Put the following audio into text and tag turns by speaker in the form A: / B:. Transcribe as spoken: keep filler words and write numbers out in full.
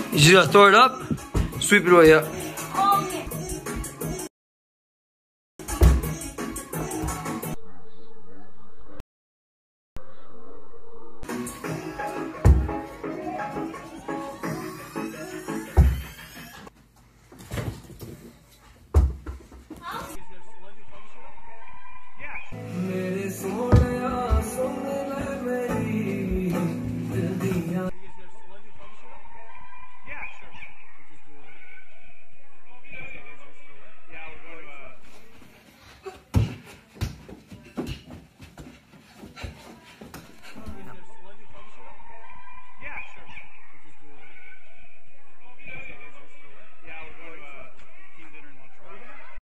A: You just gotta throw it up, sweep it away up.